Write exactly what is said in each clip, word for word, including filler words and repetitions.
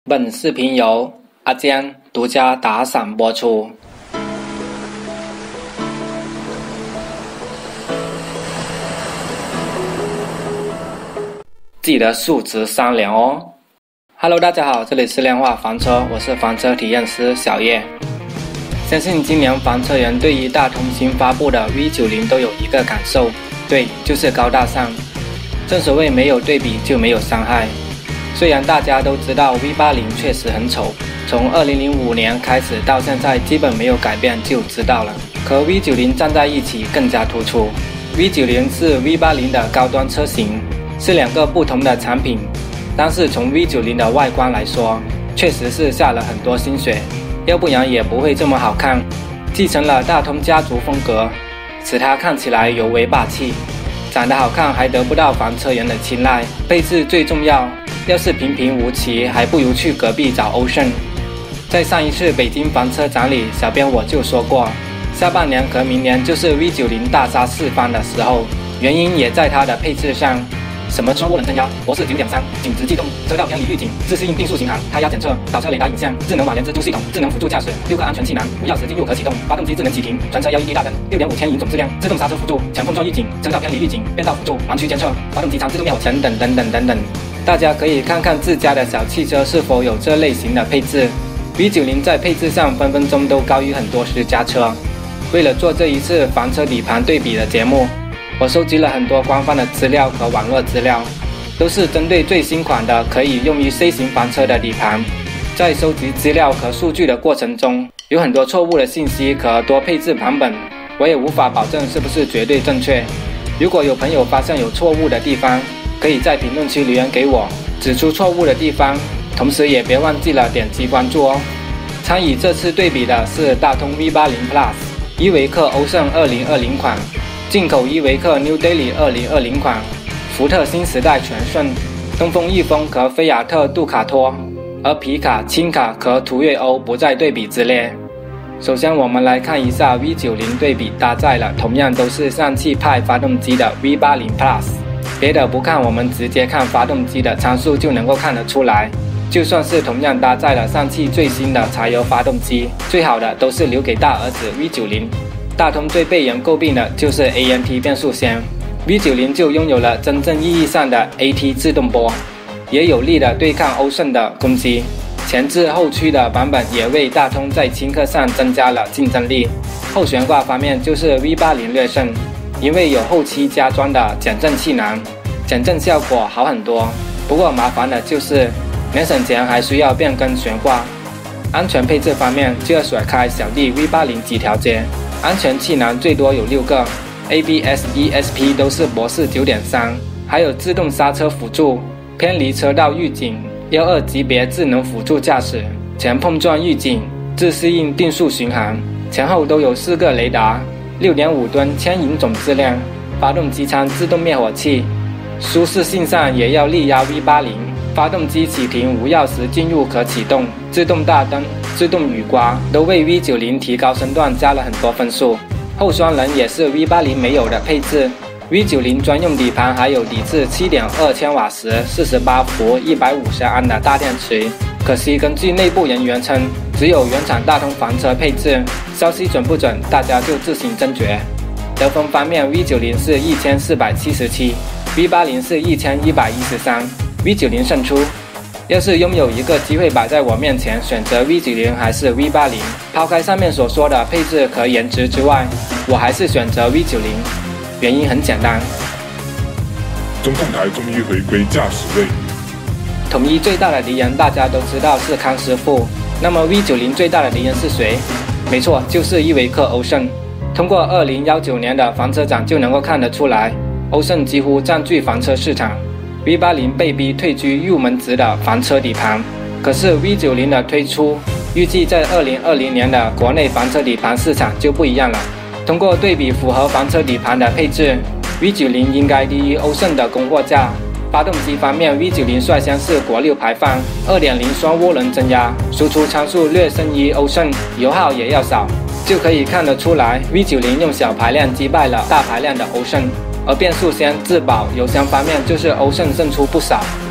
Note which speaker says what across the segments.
Speaker 1: 本视频由阿坚独家打赏播出。记得素质善良哦。Hello， 大家好，这里是量化房车，我是房车体验师小叶。相信今年房车人对于大通新发布的 V 九十 都有一个感受，对，就是高大上。正所谓没有对比就没有伤害。虽然大家都知道 V 八十 确实很丑，从二零零五年开始到现在基本没有改变就知道了，和 V 九十 站在一起更加突出。V 九十 是 V 八十 的高端车型，是两个不同的产品，但是从 V 九十 的外观来说，确实是下了很多心血，要不然也不会这么好看。继承了大通家族风格，使它看起来尤为霸气。长得好看还得不到房车人的青睐，配置最重要。要是平平无奇，还不如去隔壁找欧胜。在上一次北京房车展里，小编我就说过，下半年和明年就是 V 九十 大杀四方的时候，原因也在它的配置上。什么双涡轮增压、博士 九点三、紧直机动、车道偏离预警、自适应定速巡航、胎压检测、倒车雷达影像、智能网联蜘蛛系统、智能辅助驾驶、六个安全气囊、无钥匙进入可启动、发动机智能启停、全车 L E D 大灯、六点五千银总质量、自动刹车辅助、前碰撞预警、车道偏离预警、变道辅助、盲区监测、发动机舱自动灭火等等等等等等。大家可以看看自家的小汽车是否有这类型的配置。V 九十 在配置上分分钟都高于很多私家车。为了做这一次房车底盘对比的节目，我收集了很多官方的资料和网络资料，都是针对最新款的可以用于 C 型房车的底盘。在收集资料和数据的过程中，有很多错误的信息和多配置版本，我也无法保证是不是绝对正确。如果有朋友发现有错误的地方，可以在评论区留言给我，指出错误的地方，同时也别忘记了点击关注哦。参与这次对比的是大通 V 八十 Plus、依维柯欧胜二零二零款、进口依维柯 New Daily 二零二零款、福特新时代全顺、东风裕丰和菲亚特杜卡托，而皮卡、轻卡和途岳欧不在对比之列。首先我们来看一下 V 九十 对比搭载了同样都是上汽派发动机的 V 八十 Plus。别的不看，我们直接看发动机的参数就能够看得出来，就算是同样搭载了上汽最新的柴油发动机，最好的都是留给大儿子 V 九十。大通最被人诟病的就是 A M T 变速箱， V 九十 就拥有了真正意义上的 A T 自动波，也有力的对抗欧胜的攻击。前置后驱的版本也为大通在轻客上增加了竞争力。后悬挂方面就是 V 八十 略胜，因为有后期加装的减震气囊，减震效果好很多。不过麻烦的就是没省钱还需要变更悬挂。安全配置方面就要甩开小弟 V 八十 几条街，安全气囊最多有六个， A B S、E S P 都是博士 九点三， 还有自动刹车辅助、偏离车道预警、一二级别智能辅助驾驶、前碰撞预警、自适应定速巡航，前后都有四个雷达， 六点五吨牵引总质量，发动机舱自动灭火器。舒适性上也要力压 V 八十， 发动机启停无钥匙进入可启动，自动大灯、自动雨刮都为 V 九十 提高身段加了很多分数。后双人也是 V 八十 没有的配置， V 九十 专用底盘还有抵制 七点二千瓦时、四十八伏、一百五十安的大电池。可惜根据内部人员称，只有原厂大通房车配置，消息准不准大家就自行斟酌。得分方面 V 九十 是一千四百七十七， V 八十 是一千一百一十三， V 九十 胜出。要是拥有一个机会摆在我面前，选择 V 九十 还是 V 八十， 抛开上面所说的配置和颜值之外，我还是选择 V 九十。原因很简单，
Speaker 2: 中控台终于回归驾驶位。
Speaker 1: 统一最大的敌人大家都知道是康师傅，那么 V 九十 最大的敌人是谁？没错，就是依维柯欧胜。通过二零一九年的房车展就能够看得出来，欧胜几乎占据房车市场， V 八十 被逼退居入门级的房车底盘。可是 V 九十 的推出，预计在二零二零年的国内房车底盘市场就不一样了。通过对比符合房车底盘的配置， V 九十 应该低于欧胜的供货价。发动机方面 ，V 九十 率先是国六排放 二点零 双涡轮增压，输出参数略胜于欧胜，油耗也要少，就可以看得出来 V 九十 用小排量击败了大排量的欧胜。而变速箱、质保、油箱方面就是欧胜胜出不少。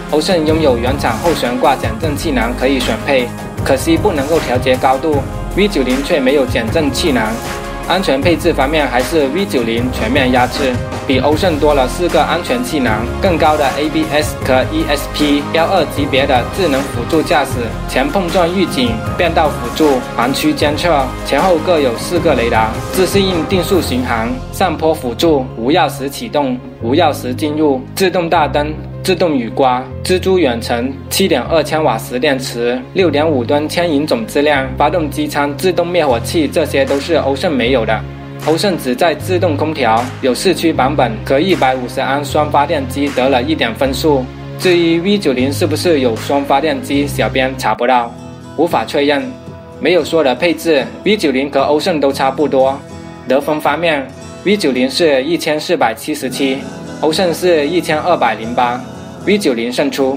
Speaker 1: 欧胜拥有原厂后悬挂减震气囊可以选配，可惜不能够调节高度 ，V 九十 却没有减震气囊。安全配置方面还是 V 九十 全面压制，比欧胜多了四个安全气囊，更高的 A B S 和 E S P 十二 级别的智能辅助驾驶、前碰撞预警、变道辅助、盲区监测，前后各有四个雷达，自适应定速巡航、上坡辅助、无钥匙启动、无钥匙进入、自动大灯、自动雨刮、蜘蛛远程、七点二千瓦时电池、六点五吨牵引总质量、发动机舱自动灭火器，这些都是欧胜没有的。欧胜只在自动空调有市区版本和一百五十安双发电机得了一点分数。至于 V 九十 是不是有双发电机，小编查不到，无法确认。没有说的配置 ，V 九十 和欧胜都差不多。得分方面 ，V 九十 是一千四百七十七，欧胜是一千二百零八。V 九十 胜出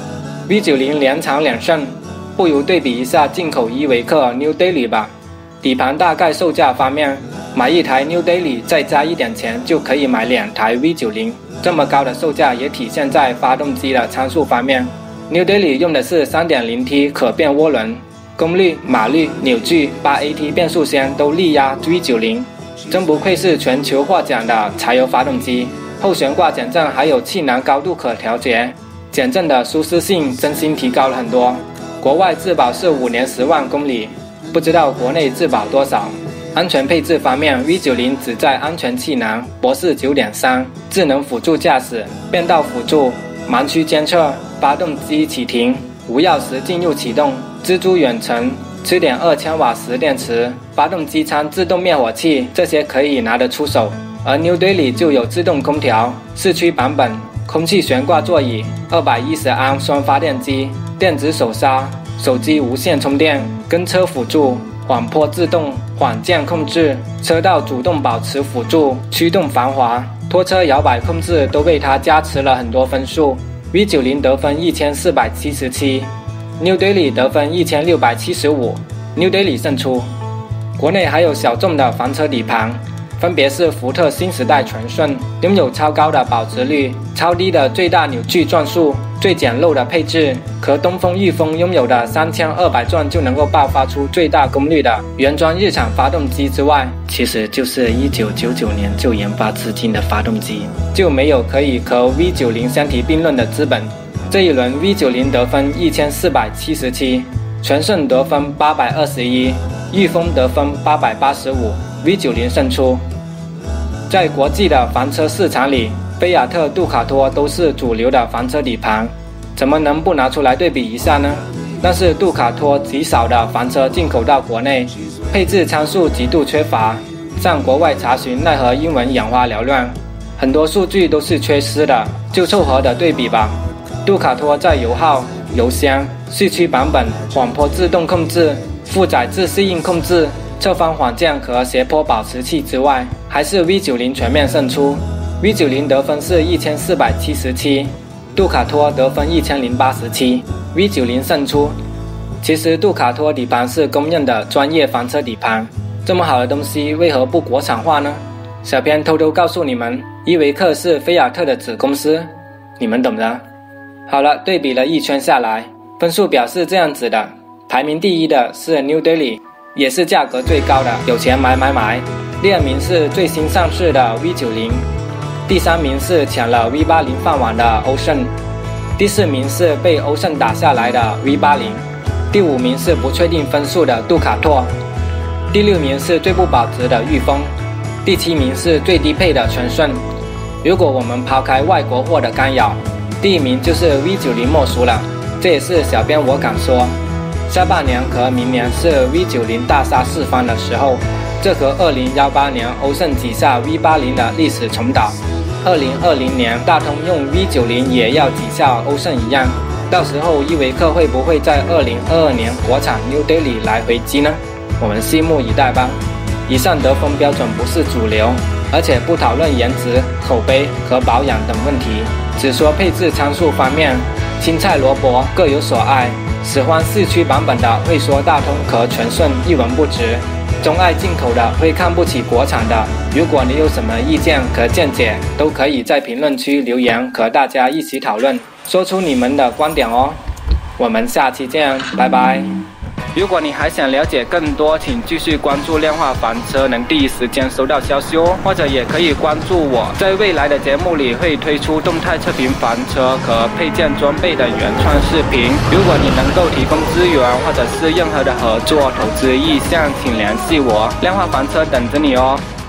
Speaker 1: ，V 九十 连场两胜，不如对比一下进口依维柯 New Daily 吧。底盘大概售价方面，买一台 New Daily 再加一点钱就可以买两台 V 九十，这么高的售价也体现在发动机的参数方面。New Daily 用的是 三点零 T 可变涡轮，功率、马力、扭矩、八 A T 变速箱都力压 V 九十，真不愧是全球获奖的柴油发动机。后悬挂减震还有气囊高度可调节，减震的舒适性真心提高了很多。国外质保是五年十万公里，不知道国内质保多少。安全配置方面 ，V 九十 只在安全气囊、博士 九点三、智能辅助驾驶、变道辅助、盲区监测、发动机启停、无钥匙进入启动、蜘蛛远程、七点二千瓦时电池、发动机舱自动灭火器，这些可以拿得出手。而 New Daily 就有自动空调、市区版本、空气悬挂座椅、二百一十安双发电机、电子手刹、手机无线充电、跟车辅助、缓坡自动、缓降控制、车道主动保持辅助、驱动防滑、拖车摇摆控制都为它加持了很多分数。V 九十 得分一千四百七十七， New Daily 得分一千六百七十五， New Daily 胜出。国内还有小众的房车底盘，分别是福特新时代全顺，拥有超高的保值率、超低的最大扭矩转速、最简陋的配置，和东风裕丰拥有的三千二百转就能够爆发出最大功率的原装日产发动机之外，其实就是一九九九年就研发至今的发动机，就没有可以和 V 九十 相提并论的资本。这一轮 V 九十 得分一千四百七十七，全顺得分八百二十一，裕丰得分八百八十五， V 九十 胜出。在国际的房车市场里，菲亚特、杜卡托都是主流的房车底盘，怎么能不拿出来对比一下呢？但是杜卡托极少的房车进口到国内，配置参数极度缺乏，上国外查询奈何英文眼花缭乱，很多数据都是缺失的，就凑合的对比吧。杜卡托在油耗、油箱、市区版本、缓坡自动控制、负载自适应控制、侧方缓降和斜坡保持器之外，还是 V 九十 全面胜出。V 九十 得分是一千四百七十七，杜卡托得分一千零八十七， V 九十 胜出。其实杜卡托底盘是公认的专业房车底盘，这么好的东西为何不国产化呢？小编偷偷告诉你们，依维柯是菲亚特的子公司，你们懂的。好了，对比了一圈下来，分数表是这样子的，排名第一的是 New Daily， 也是价格最高的，有钱买买买。第二名是最新上市的 V 九十， 第三名是抢了 V 八十 饭碗的欧胜，第四名是被欧胜打下来的 V 八十， 第五名是不确定分数的杜卡托，第六名是最不保值的裕丰，第七名是最低配的全顺。如果我们抛开外国货的干扰，第一名就是 V 九十 莫属了，这也是小编我敢说。下半年和明年是 V 九十 大杀四方的时候，这和二零一八年欧胜挤下 V 八十 的历史重蹈，二零二零年大通用 V 九十 也要挤下欧胜一样，到时候依维柯会不会在二零二二年国产 New Daily 来回击呢？我们拭目以待吧。以上得分标准不是主流，而且不讨论颜值、口碑和保养等问题，只说配置参数方面，青菜萝卜各有所爱。喜欢市区版本的会说大通和全顺一文不值，钟爱进口的会看不起国产的。如果你有什么意见和见解，都可以在评论区留言和大家一起讨论。 说出你们的观点哦。我们下期见，拜拜。如果你还想了解更多，请继续关注量化房车，能第一时间收到消息哦。或者也可以关注我，在未来的节目里会推出动态测评房车和配件装备的原创视频。如果你能够提供资源或者是任何的合作投资意向，请联系我，量化房车等着你哦。